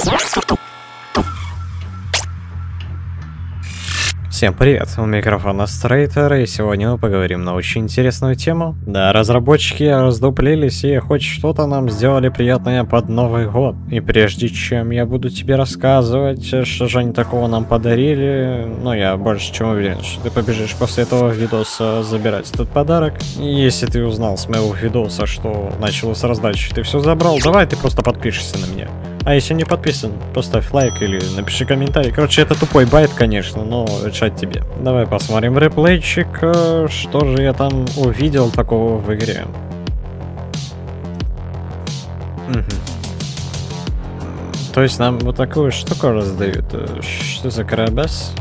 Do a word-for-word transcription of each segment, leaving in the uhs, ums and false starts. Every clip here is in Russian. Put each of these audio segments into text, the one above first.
Всем привет, у микрофона Стрейтер, и сегодня мы поговорим на очень интересную тему. Да, разработчики раздуплились и хоть что-то нам сделали приятное под Новый год. И прежде чем я буду тебе рассказывать, что же они такого нам подарили, ну я больше чем уверен, что ты побежишь после этого видоса забирать этот подарок. И если ты узнал с моего видоса, что началось с раздачи, ты все забрал, давай ты просто подпишешься на меня. А если не подписан, поставь лайк или напиши комментарий. Короче, это тупой байт, конечно, но решать тебе. Давай посмотрим реплейчик, что же я там увидел такого в игре. Угу. То есть нам вот такую штуку раздают. Что за карабас?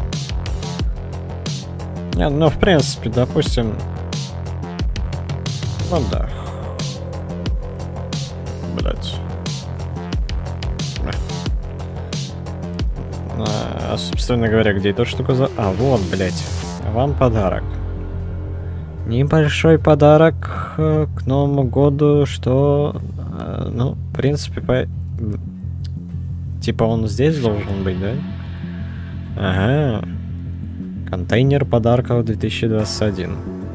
Не, ну, в принципе, допустим... Ну да. Блять. А, собственно говоря, где эта штука за... А, вот, блять. Вам подарок. Небольшой подарок э, к Новому году, что... Э, ну, в принципе, по... Типа он здесь должен быть, да? Ага. Контейнер подарков две тысячи двадцать один.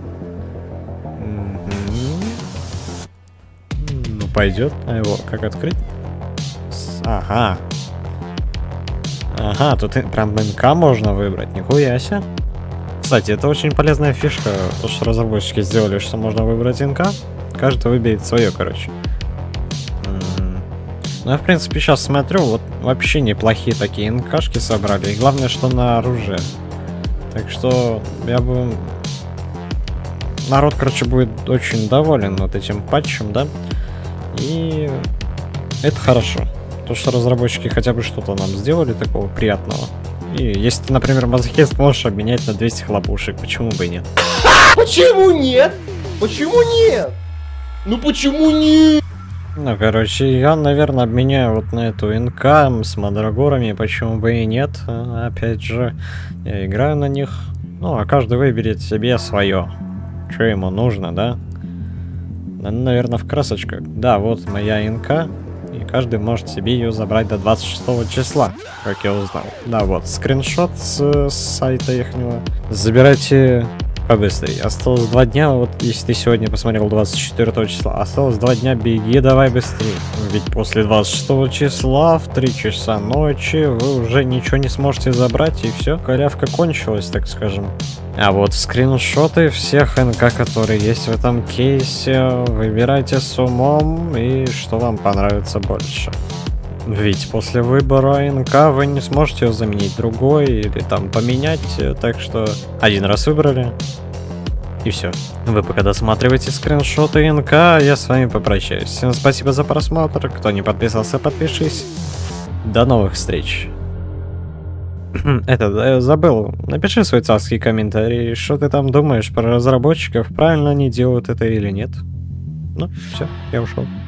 Mm-hmm. Ну, пойдет. А его как открыть? С... Ага. Ага, тут прям МК можно выбрать, нихуя себе. Кстати, это очень полезная фишка, то что разработчики сделали, что можно выбрать НК. Каждый выберет свое, короче. М-м. Ну, я, в принципе, сейчас смотрю, вот вообще неплохие такие НКшки собрали. И главное, что на оружие. Так что я бы... Народ, короче, будет очень доволен вот этим патчем, да? И это хорошо. То, что разработчики хотя бы что-то нам сделали такого приятного. И если ты, например, мазохист, можешь обменять на двести хлопушек, почему бы и нет? Почему нет? Почему нет? Ну почему нет? Ну, короче, я, наверное, обменяю вот на эту НК с мандрагорами, почему бы и нет. Опять же, я играю на них. Ну, а каждый выберет себе свое. Что ему нужно, да? Наверное, в красочках. Да, вот моя НК. И каждый может себе ее забрать до двадцать шестого числа, как я узнал. Да, вот, скриншот с, с сайта ихнего. Забирайте побыстрее. Осталось два дня, вот если ты сегодня посмотрел двадцать четвёртого числа, осталось два дня, беги давай быстрее. Ведь после двадцать шестого числа в три часа ночи вы уже ничего не сможете забрать, и все, халявка кончилась, так скажем. А вот скриншоты всех НК, которые есть в этом кейсе, выбирайте с умом и что вам понравится больше. Ведь после выбора НК вы не сможете заменить другой или там поменять, так что один раз выбрали и все. Вы пока досматриваете скриншоты НК, я с вами попрощаюсь. Всем спасибо за просмотр, кто не подписался, подпишись. До новых встреч. Это, забыл, напиши свой царский комментарий, что ты там думаешь про разработчиков, правильно они делают это или нет. Ну, все, я ушел.